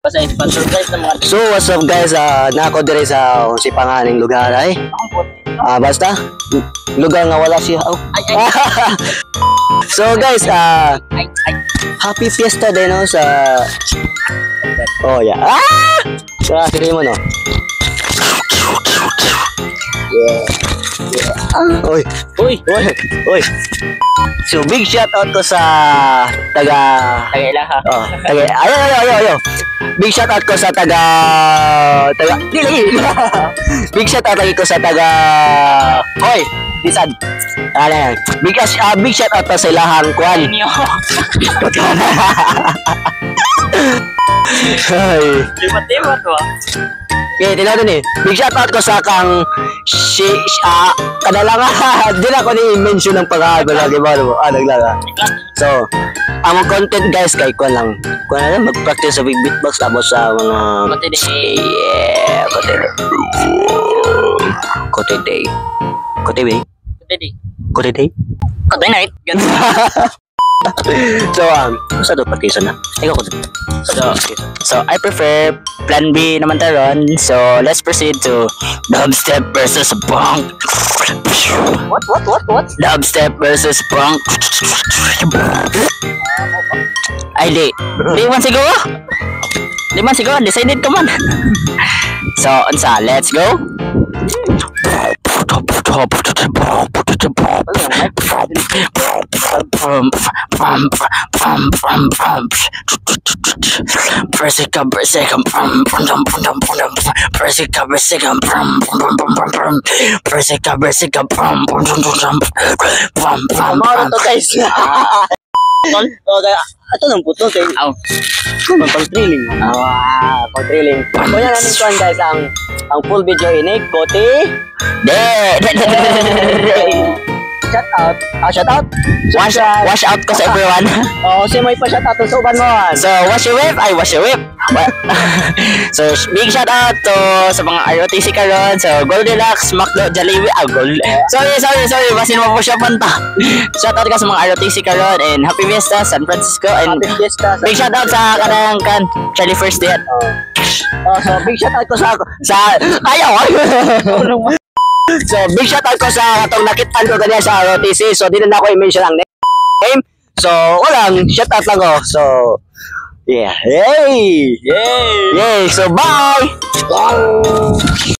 Basta sponsor guys ng mga. So what's up guys, nako dire sa sipanganing lugar ay. Basta lugar nga wala siya. Oh. So guys, happy fiesta din no sa. Oh yeah. Sa sige mo no. Yeah. Oy. So big shout out ko sa taga Ilaha. Ayo. Big shout out ko sa taga dili. Big shout out lagi ko sa taga Disad. Yan. Big shout out sa ilahang kwan. Inyo. Ay. Tiba-tiba to. Okay, tinawag ni. Big shoutout ko sa kang kadalanga. Di na ko ni-mention ng pag-aago lagi ba? Naglaga. So, ang content guys, kay ko lang. Kung na lang, mag-practice sa big beatbox tapos sa mga... Yeah, Kote night. So, basta doon practice na. Ikaw ko So I prefer plan B naman taron. So let's proceed to dubstep versus punk. What? Dubstep versus punk. Ay di man siguro. Decided ka man. So unsa, let's go. Ato nang puto kay pang-thrilling. Pang-thrilling. Kunya namin kuan guys ang full video ini Kote. Shout out. Wash out ko sa everyone. Si may pa shout out sa uban mo. So wash your whip. So big shout out to sa mga ROTC karon. So Goldilocks, Macdo, Jollibee, Gold. Sorry. Basin mo po siya panta. Shout out ka sa mga ROTC karon and Happy Fiesta San Francisco and big shout out sa kanang Charlie First Date. So big shout out ko sa ayaw. So big shout out ko sa atong nakitaan ko kanya sa ROTC. So di na ako i-mention ang name. So walang shout out lang ko. So yeah. Yay. So bye.